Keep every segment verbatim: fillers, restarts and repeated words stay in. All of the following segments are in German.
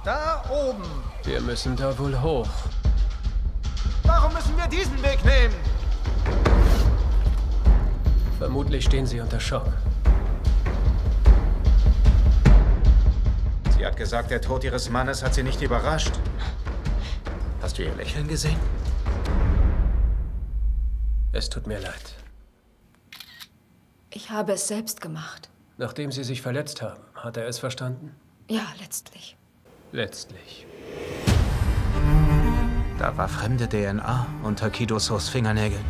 Da oben. Wir müssen da wohl hoch. Warum müssen wir diesen Weg nehmen? Vermutlich stehen sie unter Schock. Sie hat gesagt, der Tod ihres Mannes hat sie nicht überrascht. Hast du ihr Lächeln gesehen? Es tut mir leid. Ich habe es selbst gemacht. Nachdem Sie sich verletzt haben, hat er es verstanden? Ja, letztlich. Letztlich. Da war fremde D N A unter Kidosos Fingernägeln.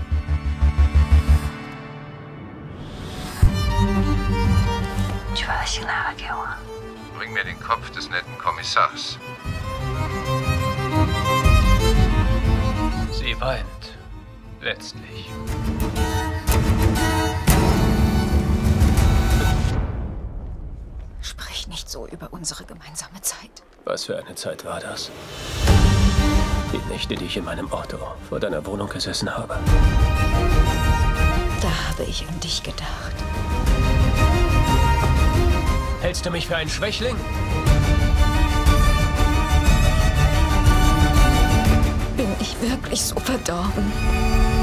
Bring mir den Kopf des netten Kommissars. Sie weint. Letztlich. Sprich nicht so über unsere gemeinsame Zeit. Was für eine Zeit war das? Die Nächte, die ich in meinem Auto vor deiner Wohnung gesessen habe. Da habe ich an dich gedacht. Hältst du mich für einen Schwächling? Bin ich wirklich so verdorben?